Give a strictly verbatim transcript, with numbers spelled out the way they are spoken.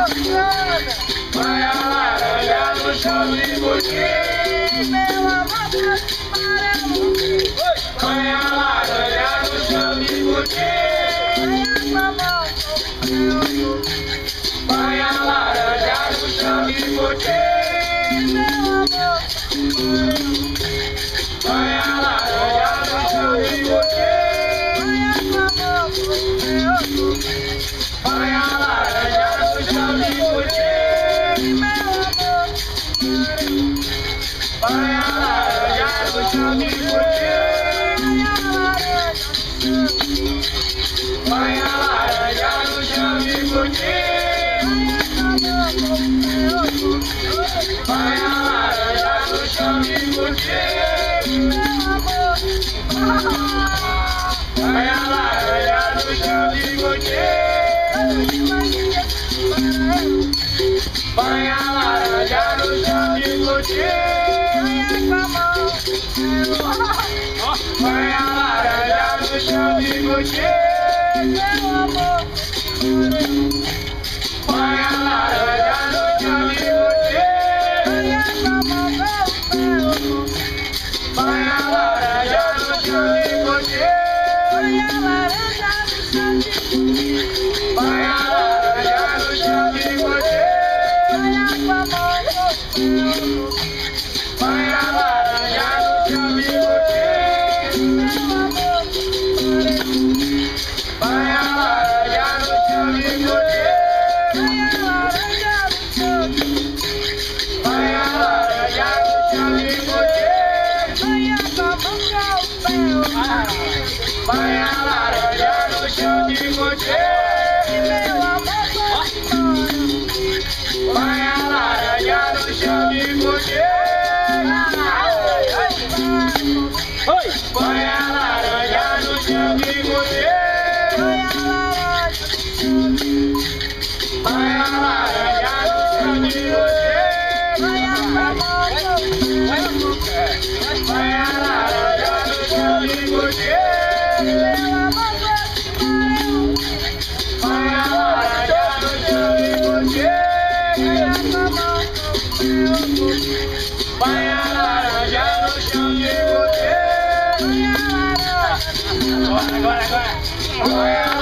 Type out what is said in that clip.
Põe a laranja no chão de botim, meu amor tá amarelo. Põe a laranja no chão de botim, põe a laranja no chão de botim, meu amor. Põe a laranja no chão de botim, põe a laranja no chão de botim, meu amor. Põe a laranja no chão de botim, põe a laranja no chão de botim, põe a laranja no chão de botim, meu amor. Põe a laranja no chão de botim, põe a laranja no chão de botim, põe a laranja no chão de botim, meu amor. Põe a laranja no chão de botim, põe a laranja no chão de botim, põe a laranja no chão de botim, põe a laranja no chão de botim, põe a laranja no chão de botim, põe a laranja no chão de botim, põe a laranja no chão de botim, meu amor. Põe a laranja no chão de botim, põe a laranja no chão de botim, põe a laranja no chão de botim, põe a laranja no chão de botim, põe a laranja no chão de botim, põe a laranja no chão de botim. Agora, agora, agora.